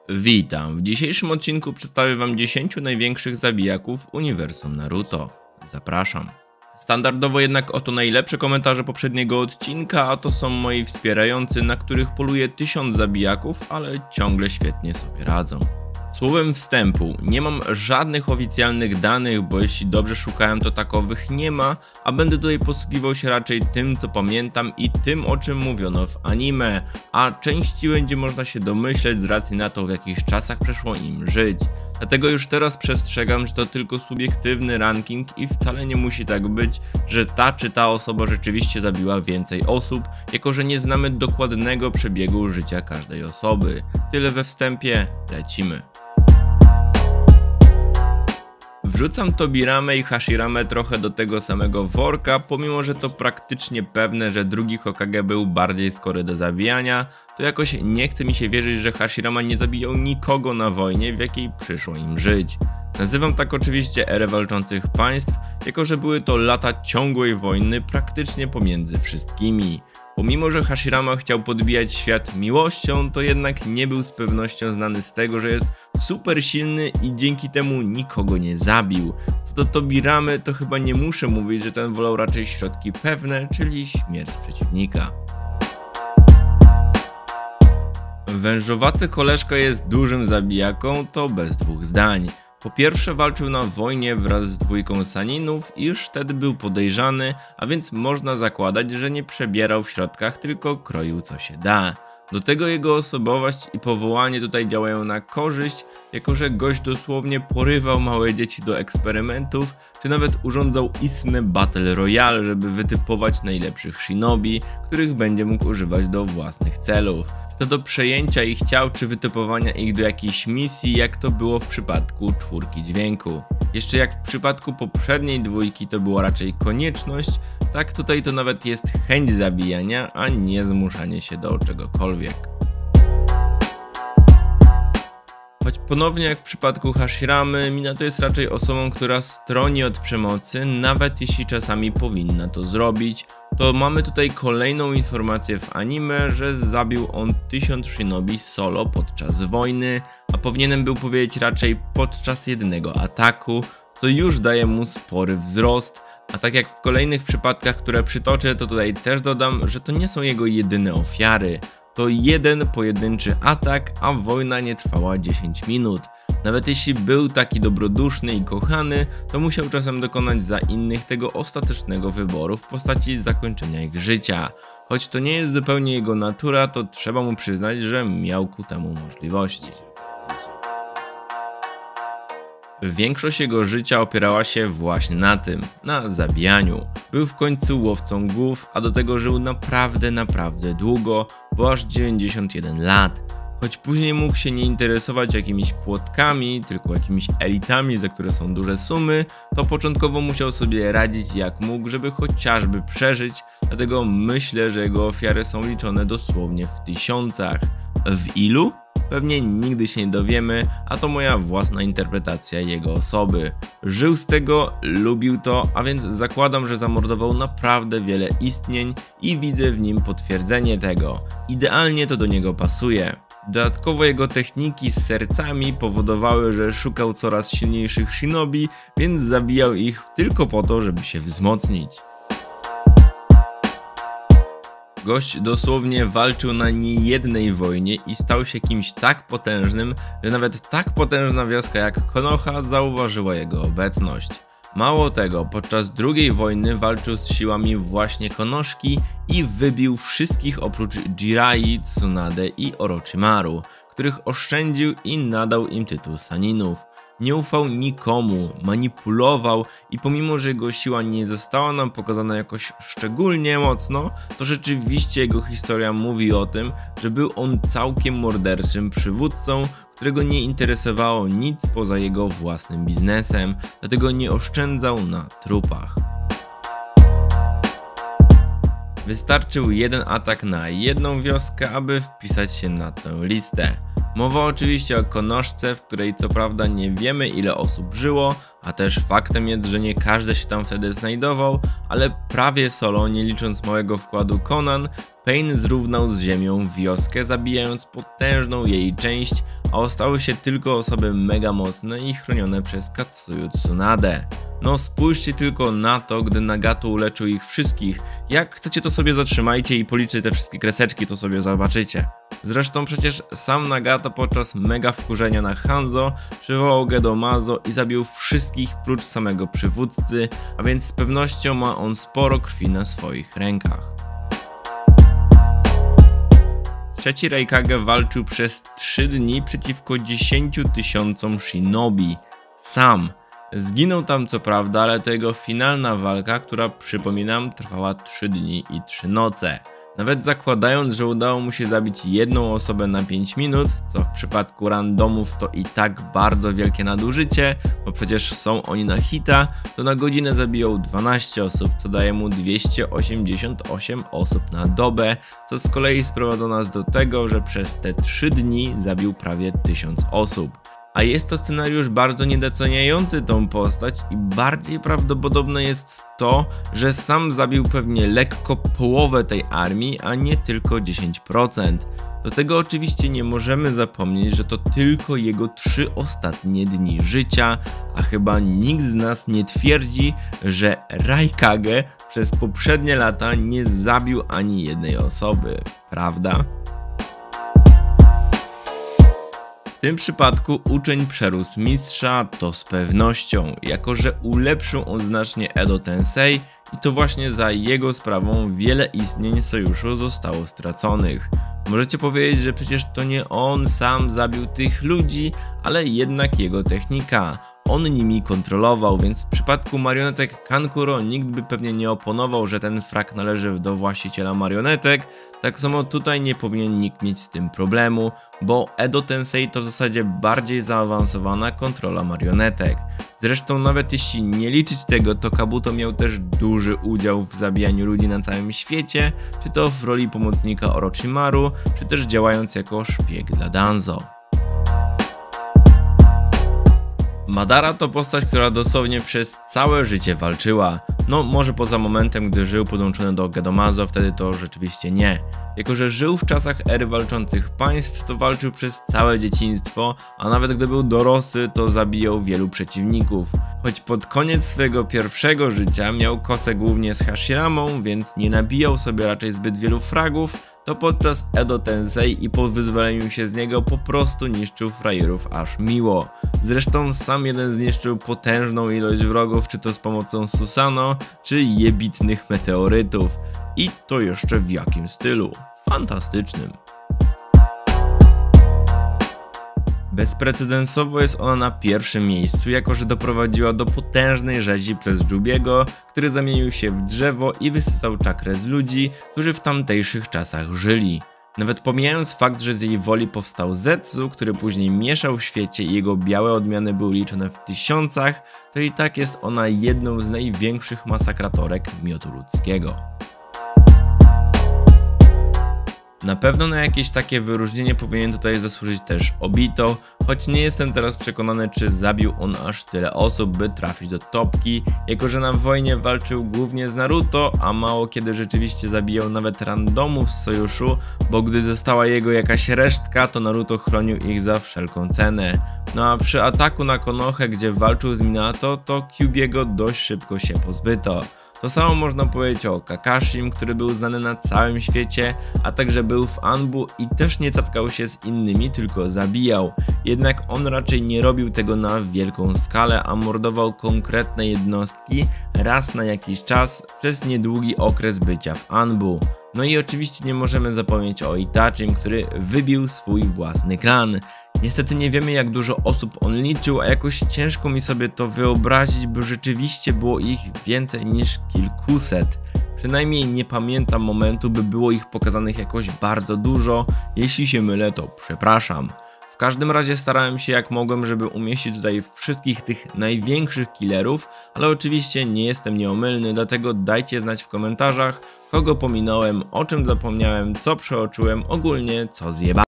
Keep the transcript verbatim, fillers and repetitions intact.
Witam, w dzisiejszym odcinku przedstawię wam dziesięć największych zabijaków uniwersum Naruto. Zapraszam. Standardowo jednak oto najlepsze komentarze poprzedniego odcinka, a to są moi wspierający, na których poluje tysiąc zabijaków, ale ciągle świetnie sobie radzą. Słowem wstępu, nie mam żadnych oficjalnych danych, bo jeśli dobrze szukałem, to takowych nie ma, a będę tutaj posługiwał się raczej tym, co pamiętam i tym, o czym mówiono w anime, a części będzie można się domyśleć z racji na to, w jakich czasach przeszło im żyć. Dlatego już teraz przestrzegam, że to tylko subiektywny ranking i wcale nie musi tak być, że ta czy ta osoba rzeczywiście zabiła więcej osób, jako że nie znamy dokładnego przebiegu życia każdej osoby. Tyle we wstępie, lecimy. Wrzucam Tobiramę i Hashiramę trochę do tego samego worka, pomimo że to praktycznie pewne, że drugi Hokage był bardziej skory do zabijania, to jakoś nie chce mi się wierzyć, że Hashirama nie zabijał nikogo na wojnie, w jakiej przyszło im żyć. Nazywam tak oczywiście erę walczących państw, jako że były to lata ciągłej wojny praktycznie pomiędzy wszystkimi. Pomimo że Hashirama chciał podbijać świat miłością, to jednak nie był z pewnością znany z tego, że jest super silny i dzięki temu nikogo nie zabił. Co do Tobiramy, to chyba nie muszę mówić, że ten wolał raczej środki pewne, czyli śmierć przeciwnika. Wężowaty koleżka jest dużym zabijaką, to bez dwóch zdań. Po pierwsze walczył na wojnie wraz z dwójką Saninów i już wtedy był podejrzany, a więc można zakładać, że nie przebierał w środkach, tylko kroił co się da. Do tego jego osobowość i powołanie tutaj działają na korzyść, jako że gość dosłownie porywał małe dzieci do eksperymentów, czy nawet urządzał istny Battle Royale, żeby wytypować najlepszych shinobi, których będzie mógł używać do własnych celów. To do przejęcia ich ciał czy wytypowania ich do jakiejś misji, jak to było w przypadku czwórki dźwięku. Jeszcze jak w przypadku poprzedniej dwójki to była raczej konieczność, tak tutaj to nawet jest chęć zabijania, a nie zmuszanie się do czegokolwiek. Choć ponownie jak w przypadku Hashiramy, Minato jest raczej osobą, która stroni od przemocy, nawet jeśli czasami powinna to zrobić, to mamy tutaj kolejną informację w anime, że zabił on tysiąc shinobi solo podczas wojny, a powinienem był powiedzieć raczej podczas jednego ataku, co już daje mu spory wzrost. A tak jak w kolejnych przypadkach, które przytoczę, to tutaj też dodam, że to nie są jego jedyne ofiary. To jeden pojedynczy atak, a wojna nie trwała dziesięć minut. Nawet jeśli był taki dobroduszny i kochany, to musiał czasem dokonać za innych tego ostatecznego wyboru w postaci zakończenia ich życia. Choć to nie jest zupełnie jego natura, to trzeba mu przyznać, że miał ku temu możliwości. Większość jego życia opierała się właśnie na tym, na zabijaniu. Był w końcu łowcą głów, a do tego żył naprawdę, naprawdę długo, bo aż dziewięćdziesiąt jeden lat. Choć później mógł się nie interesować jakimiś płotkami, tylko jakimiś elitami, za które są duże sumy, to początkowo musiał sobie radzić jak mógł, żeby chociażby przeżyć, dlatego myślę, że jego ofiary są liczone dosłownie w tysiącach. W ilu? Pewnie nigdy się nie dowiemy, a to moja własna interpretacja jego osoby. Żył z tego, lubił to, a więc zakładam, że zamordował naprawdę wiele istnień i widzę w nim potwierdzenie tego. Idealnie to do niego pasuje. Dodatkowo jego techniki z sercami powodowały, że szukał coraz silniejszych shinobi, więc zabijał ich tylko po to, żeby się wzmocnić. Gość dosłownie walczył na niejednej wojnie i stał się kimś tak potężnym, że nawet tak potężna wioska jak Konoha zauważyła jego obecność. Mało tego, podczas drugiej wojny walczył z siłami właśnie Konoszki i wybił wszystkich oprócz Jirai, Tsunade i Orochimaru, których oszczędził i nadał im tytuł Saninów. Nie ufał nikomu, manipulował i pomimo, że jego siła nie została nam pokazana jakoś szczególnie mocno, to rzeczywiście jego historia mówi o tym, że był on całkiem morderczym przywódcą, którego nie interesowało nic poza jego własnym biznesem, dlatego nie oszczędzał na trupach. Wystarczył jeden atak na jedną wioskę, aby wpisać się na tę listę. Mowa oczywiście o Konoszce, w której co prawda nie wiemy ile osób żyło, A też faktem jest, że nie każdy się tam wtedy znajdował, ale prawie solo, nie licząc małego wkładu Conan, Pain zrównał z ziemią wioskę, zabijając potężną jej część, a ostały się tylko osoby mega mocne i chronione przez Katsuyu Tsunade. No spójrzcie tylko na to, gdy Nagato uleczył ich wszystkich. Jak chcecie, to sobie zatrzymajcie i policzcie te wszystkie kreseczki, to sobie zobaczycie. Zresztą przecież sam Nagato podczas mega wkurzenia na Hanzo przywołał Gedomazo i zabił wszystkich prócz samego przywódcy, a więc z pewnością ma on sporo krwi na swoich rękach. Trzeci Raikage walczył przez trzy dni przeciwko dziesięciu tysiącom shinobi. Sam. Zginął tam co prawda, ale to jego finalna walka, która, przypominam, trwała trzy dni i trzy noce. Nawet zakładając, że udało mu się zabić jedną osobę na pięć minut, co w przypadku randomów to i tak bardzo wielkie nadużycie, bo przecież są oni na hita, to na godzinę zabijał dwanaście osób, co daje mu dwieście osiemdziesiąt osiem osób na dobę, co z kolei sprowadza nas do tego, że przez te trzy dni zabił prawie tysiąc osób. A jest to scenariusz bardzo niedoceniający tą postać i bardziej prawdopodobne jest to, że sam zabił pewnie lekko połowę tej armii, a nie tylko dziesięć procent. Do tego oczywiście nie możemy zapomnieć, że to tylko jego trzy ostatnie dni życia, a chyba nikt z nas nie twierdzi, że Raikage przez poprzednie lata nie zabił ani jednej osoby, prawda? W tym przypadku uczeń przerósł mistrza, to z pewnością, jako że ulepszył on znacznie Edo Tensei i to właśnie za jego sprawą wiele istnień sojuszu zostało straconych. Możecie powiedzieć, że przecież to nie on sam zabił tych ludzi, ale jednak jego technika. On nimi kontrolował, więc w przypadku marionetek Kankuro nikt by pewnie nie oponował, że ten frak należy do właściciela marionetek. Tak samo tutaj nie powinien nikt mieć z tym problemu, bo Edo Tensei to w zasadzie bardziej zaawansowana kontrola marionetek. Zresztą nawet jeśli nie liczyć tego, to Kabuto miał też duży udział w zabijaniu ludzi na całym świecie, czy to w roli pomocnika Orochimaru, czy też działając jako szpieg dla Danzo. Madara to postać, która dosłownie przez całe życie walczyła. No może poza momentem, gdy żył podłączony do Gedomazo, wtedy to rzeczywiście nie. Jako że żył w czasach ery walczących państw, to walczył przez całe dzieciństwo, a nawet gdy był dorosły, to zabijał wielu przeciwników. Choć pod koniec swojego pierwszego życia miał kosę głównie z Hashiramą, więc nie nabijał sobie raczej zbyt wielu fragów, to podczas Edo Tensei i po wyzwoleniu się z niego po prostu niszczył frajerów aż miło. Zresztą sam jeden zniszczył potężną ilość wrogów, czy to z pomocą Susano, czy jebitnych meteorytów. I to jeszcze w jakim stylu? Fantastycznym. Bezprecedensowo jest ona na pierwszym miejscu, jako że doprowadziła do potężnej rzezi przez Jubiego, który zamienił się w drzewo i wysysał czakrę z ludzi, którzy w tamtejszych czasach żyli. Nawet pomijając fakt, że z jej woli powstał Zetsu, który później mieszał w świecie i jego białe odmiany były liczone w tysiącach, to i tak jest ona jedną z największych masakratorek miotu ludzkiego. Na pewno na jakieś takie wyróżnienie powinien tutaj zasłużyć też Obito, choć nie jestem teraz przekonany, czy zabił on aż tyle osób, by trafić do topki, jako że na wojnie walczył głównie z Naruto, a mało kiedy rzeczywiście zabijał nawet randomów z sojuszu, bo gdy została jego jakaś resztka, to Naruto chronił ich za wszelką cenę. No a przy ataku na Konohę, gdzie walczył z Minato, to Kyubiego dość szybko się pozbyto. To samo można powiedzieć o Kakashim, który był znany na całym świecie, a także był w Anbu i też nie cackał się z innymi, tylko zabijał. Jednak on raczej nie robił tego na wielką skalę, a mordował konkretne jednostki raz na jakiś czas przez niedługi okres bycia w Anbu. No i oczywiście nie możemy zapomnieć o Itachim, który wybił swój własny klan. Niestety nie wiemy, jak dużo osób on liczył, a jakoś ciężko mi sobie to wyobrazić, bo rzeczywiście było ich więcej niż kilkuset. Przynajmniej nie pamiętam momentu, by było ich pokazanych jakoś bardzo dużo. Jeśli się mylę, to przepraszam. W każdym razie starałem się jak mogłem, żeby umieścić tutaj wszystkich tych największych killerów, ale oczywiście nie jestem nieomylny, dlatego dajcie znać w komentarzach, kogo pominąłem, o czym zapomniałem, co przeoczyłem, ogólnie co zjebałem.